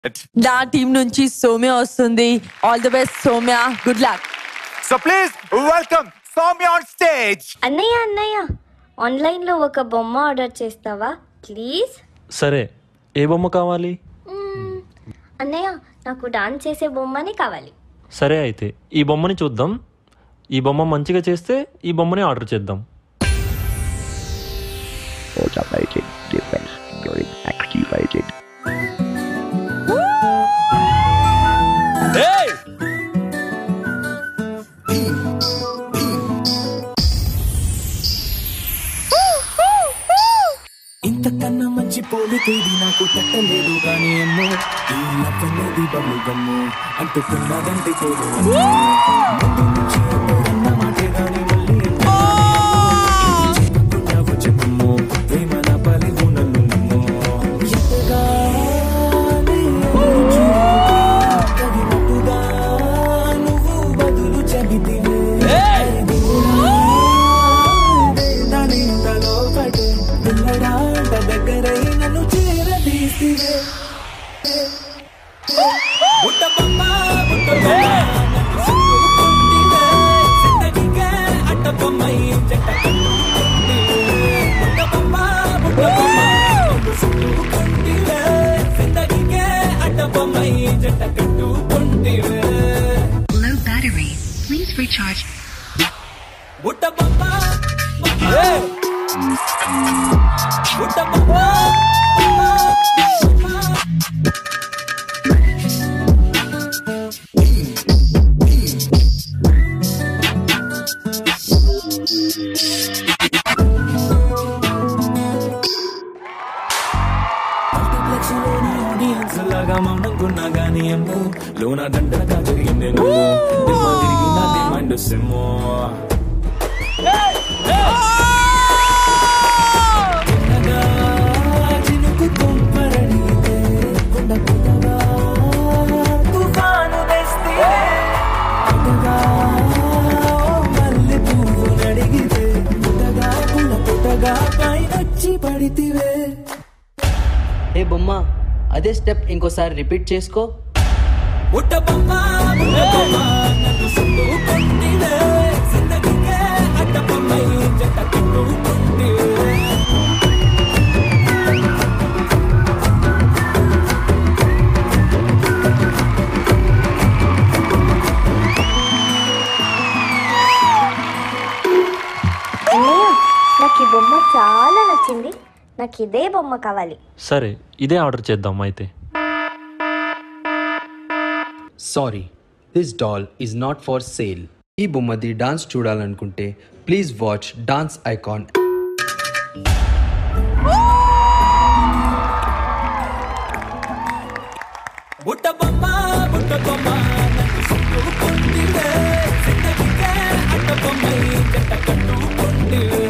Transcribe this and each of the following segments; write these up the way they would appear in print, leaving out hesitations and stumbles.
నా టీం నుంచి సౌమ్య వస్తుంది. All the best Soumya, good luck. So please welcome Soumya on stage. అన్నయ్య ఆన్లైన్ లో ఒక బొమ్మ ఆర్డర్ చేస్తావా ప్లీజ్? సరే, ఏ బొమ్మ కావాలి? అన్నయ్య నాకు డాన్స్ చేసే బొమ్మని కావాలి. సరే అయితే ఈ బొమ్మని చూద్దాం. ఈ బొమ్మ మంచిగా చేస్తే ఈ బొమ్మని ఆర్డర్ చేద్దాం. Automated defense during activated. ఇంతకన్నా మంచి పోలికేది నాకు తట్టలేదు కానీ ఏమో ఈ నవ్వనేది బబుల్ గమ్ము అంటుకున్నదంటే పోదు ముందు నుంచి అన్న మాటే గాని మళ్ళీ చెప్పకున్నావు చెప్పము ప్రేమ నా పలివు నన్ను నమ్ము తగినట్టుగా నువ్వు బదులు చెబితివే దానింతలో పడే పిల్లడాట దగ్గరై నన్ను చేరదీసివే బుట్ట బొమ్మ నన్ను సుట్టుకుంటివే జిందగీకే అట్ట బొమ్మై జట్ట కట్టుకుంటివే బుట్ట బొమ్మ నన్ను సుట్టుకుంటివే జిందగీకే అట్ట బొమ్మై జట్ట కట్టుకుంటివే. Low battery. Please recharge. బుట్ట బొమ్మ బుట్ట బొమ్మ ఆడియన్స్ లాగా మౌనంకున్నా గానీ ఏమో లోన దండగా జరిగింది నువ్వు తిరిగి నాది మైండ్ సిమ్మో చినుకు తుంపరడితే కొండ పుట్టగా తుఫాను తెస్తే మల్లె పువ్వు నడిగితే పుట్టగా పుల్ల పుట్టగా పైనొచ్చి పడితివే. ఏ బొమ్మ అదే స్టెప్ ఇంకోసారి రిపీట్ చేసుకో. బుట్ట బొమ్మ నన్ను సుట్టుకుంటివే జిందగీకే అట్ట బొమ్మై జట్ట కట్టుకుంటివే. అన్నయ్య నాకు ఈ బొమ్మ చాలా నచ్చింది. నాకు ఇదే బొమ్మ కావాలి. సరే, ఇదే ఆర్డర్ చేద్దాం అయితే. Sorry, this doll is not for sale. ఈ బొమ్మది డాన్స్ చూడాలనుకుంటే ప్లీజ్ వాచ్ డాన్స్ ఐకాన్. బుట్ట బొమ్మ నన్ను సుట్టుకుంటివే జిందగీకే అట్ట బొమ్మై జట్ట కట్టుకుంటివే.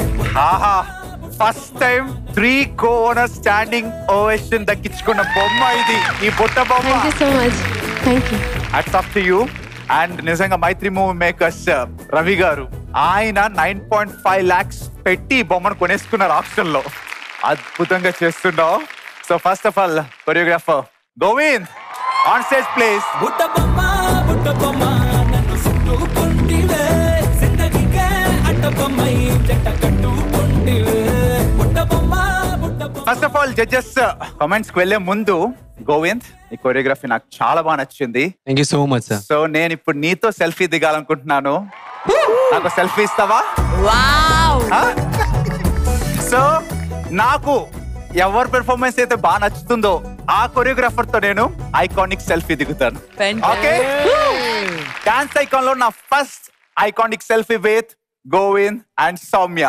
First time 3 co-owners standing ovation దక్కించుకున్న బొమ్మ ఇది, ఈ బుట్ట బొమ్మ. Hats off to you. And నిజంగా మైత్రి మూవీ మేకర్స్ రవి గారు ఆయన 9.5 lakhs పెట్టి బొమ్మను కొనేసుకున్నారు ఆప్షన్ లో. అద్భుతంగా చేస్తున్నావు. So first of all choreographer Govind on stage please. బుట్ట బొమ్మ నన్ను సుట్టుకుంటివే జిందగీకే అట్ట బొమ్మై జట్ట కట్టుకుంటివే. బుట్ట బొమ్మ first of all judges comments కి వెళ్లే ముందు గోవింద్, ఈ కొరియోగ్రఫీ నాకు చాలా బాగా నచ్చింది. Thank you so much sir. So నేను ఇప్పుడు నీతో సెల్ఫీ దిగాలనుకుంటున్నాను. నాకు సెల్ఫీ ఇస్తావా? సో నాకు ఎవరి పెర్ఫార్మెన్స్ అయితే బాగా నచ్చుతుందో ఆ కొరియోగ్రాఫర్ తో నేను ఐకానిక్ సెల్ఫీ దిగుతాను. ఓకే, డాన్స్ ఐకాన్ లో నా first iconic selfie with Govind and Soumya.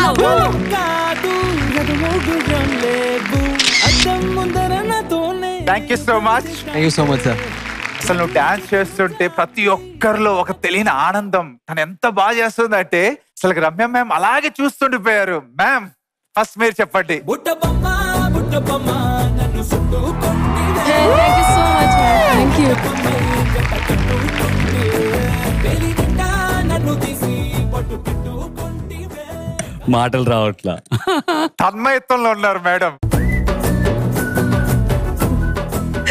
Thank you so much. Thank you so much sir. అసలు నువ్వు డాన్స్ చేస్తుంటే ప్రతి ఒక్కరిలో ఒక తెలియని ఆనందం. తను ఎంత బాగా చేస్తుందంటే అసలు రమ్య మ్యామ్ అలాగే చూస్తుండిపోయారు. మ్యామ్ ఫస్ట్ మీరు చెప్పండి. బుట్ట బొమ్మ నన్ను సుట్టుకుంటివే. మాటలు రావట్లా, తన్మయత్వంలో ఉన్నారు మేడం.